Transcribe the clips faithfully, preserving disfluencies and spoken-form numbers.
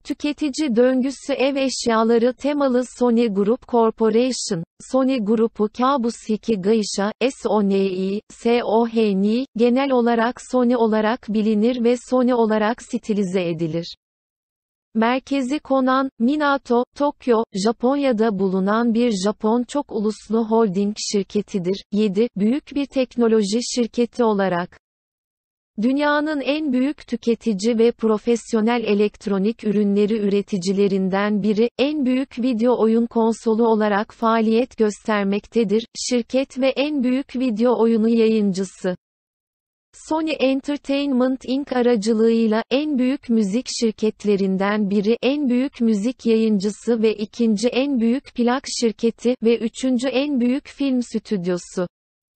Tüketici döngüsü ev eşyaları temalı Sony Group Corporation, Sony Group'u Kabushiki Geisha, Sony, Sohni, genel olarak Sony olarak bilinir ve Sony olarak stilize edilir. Merkezi konan, Minato, Tokyo, Japonya'da bulunan bir Japon çok uluslu holding şirketidir. yedi Büyük bir teknoloji şirketi olarak dünyanın en büyük tüketici ve profesyonel elektronik ürünleri üreticilerinden biri, en büyük video oyun konsolu olarak faaliyet göstermektedir, şirket ve en büyük video oyunu yayıncısı. Sony Entertainment Incorporated aracılığıyla, en büyük müzik şirketlerinden biri, en büyük müzik yayıncısı ve ikinci en büyük plak şirketi ve üçüncü en büyük film stüdyosu.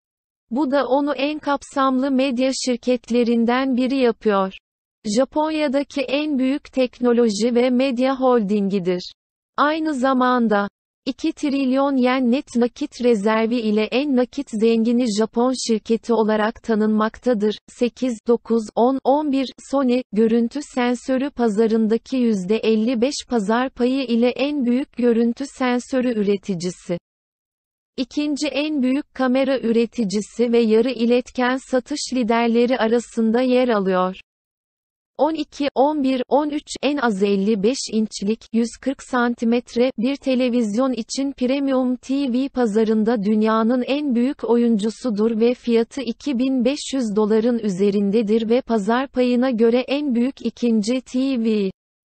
Bu da onu en kapsamlı medya şirketlerinden biri yapıyor. Japonya'daki en büyük teknoloji ve medya holdingidir. Aynı zamanda, iki trilyon yen net nakit rezervi ile en nakit zengini Japon şirketi olarak tanınmaktadır. sekiz, dokuz, on, on bir Sony, görüntü sensörü pazarındaki yüzde elli beş pazar payı ile en büyük görüntü sensörü üreticisi. İkinci en büyük kamera üreticisi ve yarı iletken satış liderleri arasında yer alıyor. on iki, on bir, on üç en az elli beş inçlik yüz kırk santimetre bir televizyon için Premium T V pazarında dünyanın en büyük oyuncusudur ve fiyatı iki bin beş yüz doların üzerindedir ve pazar payına göre en büyük ikinci T V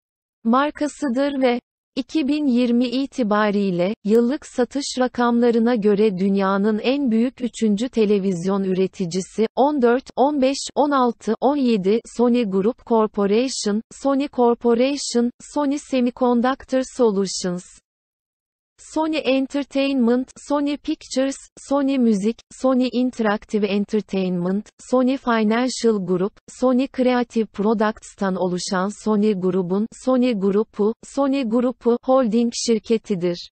markasıdır ve iki bin yirmi itibariyle, yıllık satış rakamlarına göre dünyanın en büyük üçüncü televizyon üreticisi. on dört, on beş, on altı, on yedi Sony Group Corporation, Sony Corporation, Sony Semiconductor Solutions, Sony Entertainment, Sony Pictures, Sony Music, Sony Interactive Entertainment, Sony Financial Group, Sony Creative Products'tan oluşan Sony grubun, Sony Group'u, Sony Group'u holding şirketidir.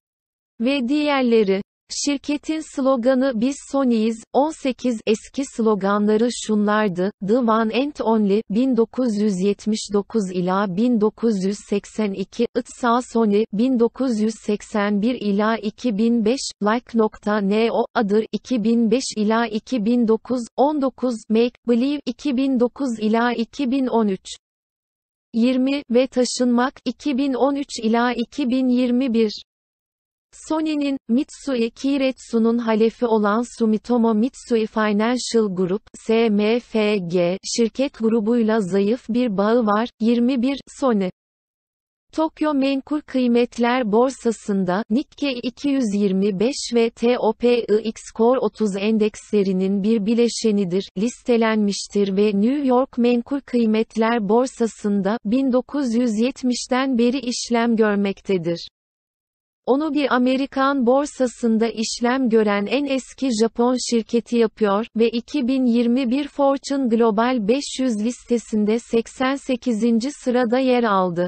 Ve diğerleri. Şirketin sloganı "Biz Sony'yiz." on sekiz Eski sloganları şunlardı: The One and Only, bin dokuz yüz yetmiş dokuz ila bin dokuz yüz seksen iki, It's a Sony, bin dokuz yüz seksen bir ila iki bin beş, Like.no, Other, iki bin beş ila iki bin dokuz, on dokuz Make Believe, iki bin dokuz ila iki bin on üç, yirmi ve Taşınmak, iki bin on üç ila iki bin yirmi bir. Sony'nin, Mitsui Keiretsu'nun halefi olan Sumitomo Mitsui Financial Group (S M F G) şirket grubuyla zayıf bir bağı var. yirmi bir Sony Tokyo Menkul Kıymetler Borsası'nda, Nikkei iki yüz yirmi beş ve TOPIX Core otuz endekslerinin bir bileşenidir, listelenmiştir ve New York Menkul Kıymetler Borsası'nda, bin dokuz yüz yetmişten beri işlem görmektedir. Onu bir Amerikan borsasında işlem gören en eski Japon şirketi yapıyor ve iki bin yirmi bir Fortune Global beş yüz listesinde seksen sekizinci sırada yer aldı.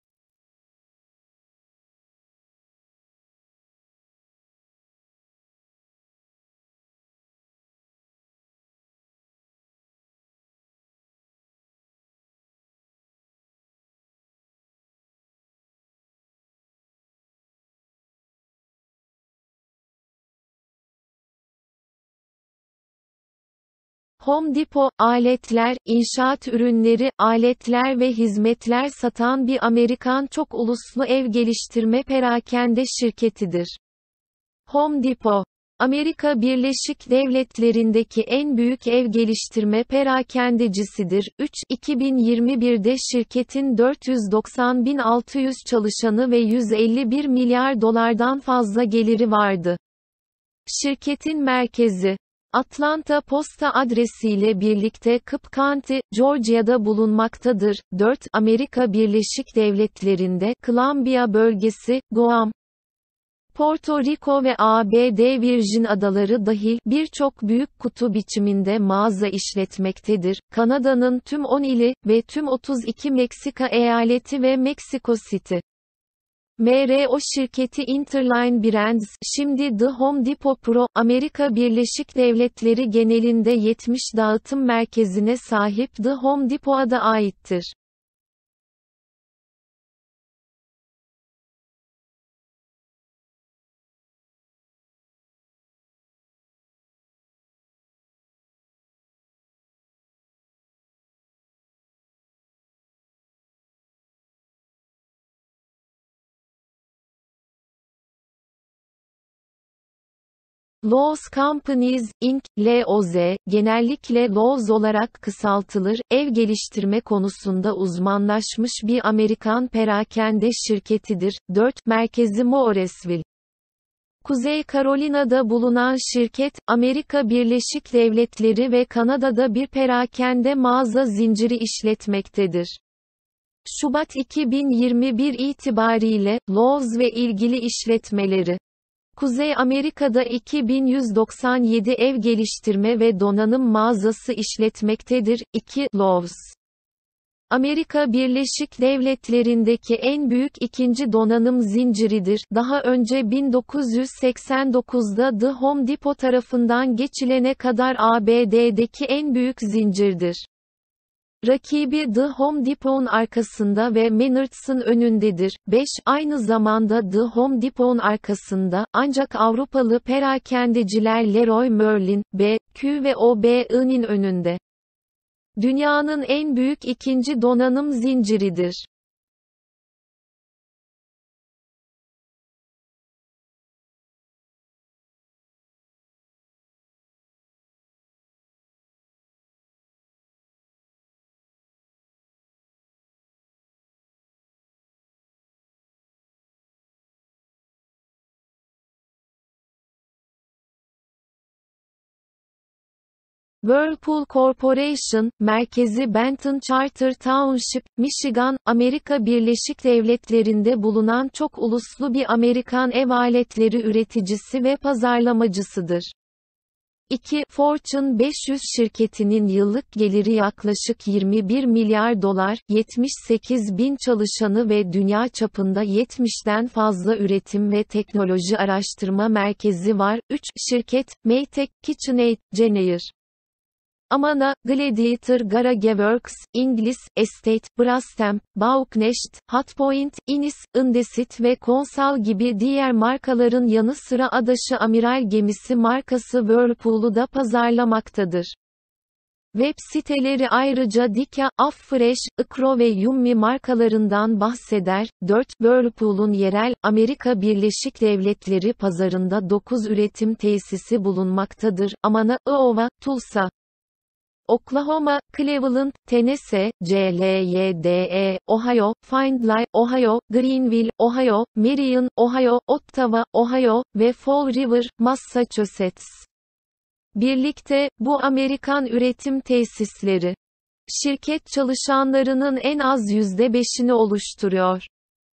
Home Depot, aletler, inşaat ürünleri, aletler ve hizmetler satan bir Amerikan çok uluslu ev geliştirme perakende şirketidir. Home Depot, Amerika Birleşik Devletleri'ndeki en büyük ev geliştirme perakendecisidir. üç iki bin yirmi birde şirketin dört yüz doksan bin altı yüz çalışanı ve yüz elli bir milyar dolardan fazla geliri vardı. Şirketin merkezi Atlanta posta adresiyle birlikte Cobb County, Georgia'da bulunmaktadır. dört Amerika Birleşik Devletleri'nde, Columbia bölgesi, Guam, Porto Rico ve A B D Virgin Adaları dahil, birçok büyük kutu biçiminde mağaza işletmektedir. Kanada'nın tüm on ili, ve tüm otuz iki Meksika eyaleti ve Meksiko City. M R O şirketi Interline Brands, şimdi The Home Depot Pro, Amerika Birleşik Devletleri genelinde yetmiş dağıtım merkezine sahip The Home Depot'a da aittir. Lowe's Companies, incorporated. L O Z, genellikle Lowe's olarak kısaltılır, ev geliştirme konusunda uzmanlaşmış bir Amerikan perakende şirketidir. dört Merkezi Mooresville, Kuzey Carolina'da bulunan şirket, Amerika Birleşik Devletleri ve Kanada'da bir perakende mağaza zinciri işletmektedir. Şubat iki bin yirmi bir itibariyle, Lowe's ve ilgili işletmeleri, Kuzey Amerika'da iki bin yüz doksan yedi ev geliştirme ve donanım mağazası işletmektedir. iki Lowe's, Amerika Birleşik Devletleri'ndeki en büyük ikinci donanım zinciridir. Daha önce bin dokuz yüz seksen dokuzda The Home Depot tarafından geçilene kadar A B D'deki en büyük zincirdir. Rakibi The Home Depot'un arkasında ve Menards'ın önündedir. beş Aynı zamanda The Home Depot'un arkasında, ancak Avrupalı perakendeciler Leroy Merlin, B Q ve O B'nin önünde. Dünyanın en büyük ikinci donanım zinciridir. Whirlpool Corporation, merkezi Benton Charter Township, Michigan, Amerika Birleşik Devletleri'nde bulunan çok uluslu bir Amerikan ev aletleri üreticisi ve pazarlamacısıdır. iki Fortune beş yüz şirketinin yıllık geliri yaklaşık yirmi bir milyar dolar, yetmiş sekiz bin çalışanı ve dünya çapında yetmişten fazla üretim ve teknoloji araştırma merkezi var. üç Şirket, Maytag, KitchenAid, Jenner, Amana, Gladiator Garage Works, İngiliz, Estate, Brastemp, Bauknecht, Hotpoint, Innis, Indesit ve Konsal gibi diğer markaların yanı sıra adaşı amiral gemisi markası Whirlpool'u da pazarlamaktadır. Web siteleri ayrıca Dika, Affresh, Icro ve Yummi markalarından bahseder. dört Whirlpool'un yerel, Amerika Birleşik Devletleri pazarında dokuz üretim tesisi bulunmaktadır. Amana, Iowa, Tulsa, Oklahoma, Cleveland, Tennessee, C L Y D E, Ohio, Findlay, Ohio, Greenville, Ohio, Marion, Ohio, Ottawa, Ohio ve Fall River, Massachusetts. Birlikte, bu Amerikan üretim tesisleri, şirket çalışanlarının en az yüzde beşini oluşturuyor.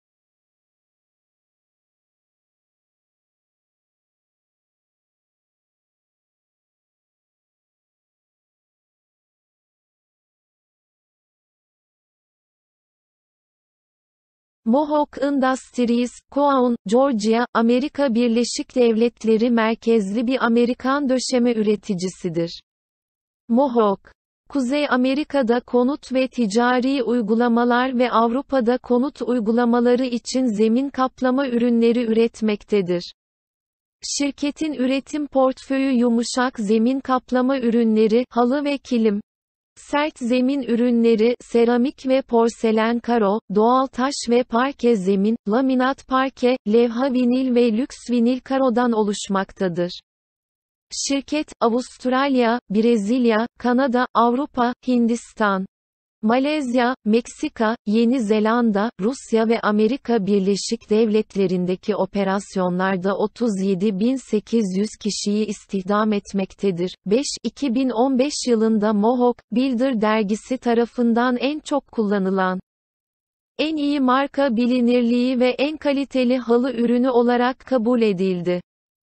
Mohawk Industries, Cowan, Georgia, Amerika Birleşik Devletleri merkezli bir Amerikan döşeme üreticisidir. Mohawk, Kuzey Amerika'da konut ve ticari uygulamalar ve Avrupa'da konut uygulamaları için zemin kaplama ürünleri üretmektedir. Şirketin üretim portföyü yumuşak zemin kaplama ürünleri, halı ve kilim, sert zemin ürünleri, seramik ve porselen karo, doğal taş ve parke zemin, laminat parke, levha vinil ve lüks vinil karodan oluşmaktadır. Şirket, Avustralya, Brezilya, Kanada, Avrupa, Hindistan, Malezya, Meksika, Yeni Zelanda, Rusya ve Amerika Birleşik Devletleri'ndeki operasyonlarda otuz yedi bin sekiz yüz kişiyi istihdam etmektedir. beş iki bin on beş yılında Mohawk, Builder dergisi tarafından en çok kullanılan, en iyi marka bilinirliği ve en kaliteli halı ürünü olarak kabul edildi.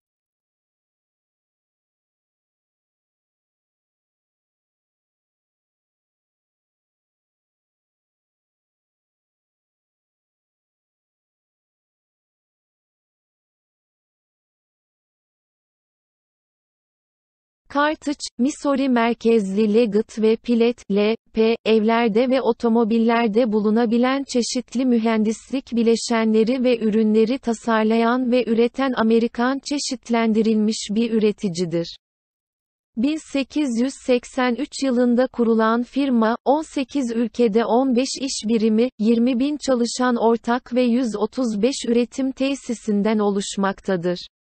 Carthage, Missouri merkezli Leggett ve Pilet, L P, evlerde ve otomobillerde bulunabilen çeşitli mühendislik bileşenleri ve ürünleri tasarlayan ve üreten Amerikan çeşitlendirilmiş bir üreticidir. bin sekiz yüz seksen üç yılında kurulan firma, on sekiz ülkede on beş iş birimi, yirmi bin çalışan ortak ve yüz otuz beş üretim tesisinden oluşmaktadır.